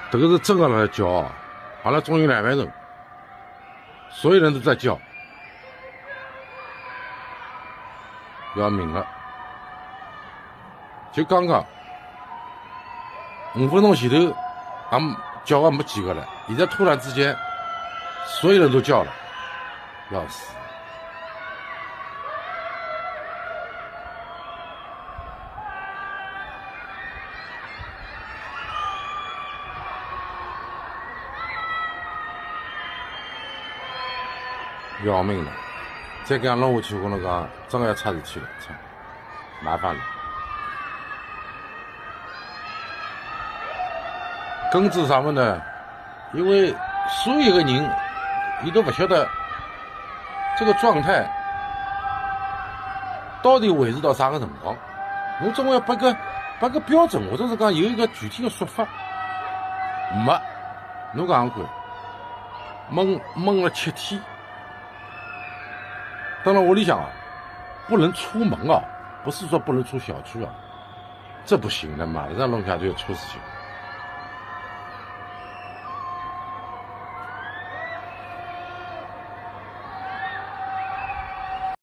这个是真的来叫啊！阿拉总有2万人，所有人都在叫，要命了！就刚刚5分钟前头，叫的没几个了，现在突然之间，所有人都叫了，要死！要命了！再这样弄下去，我跟侬讲，真的要出事体了，操，麻烦了。根治啥么呢？因为所有的人，伊都不晓得这个状态到底维持到啥个辰光。侬总要拨个标准，或者是讲有一个具体的说法。没，侬讲看，闷了7天。当然屋里向啊，不能出门啊，不是说不能出小区啊，这不行的，马上弄下就要出事情。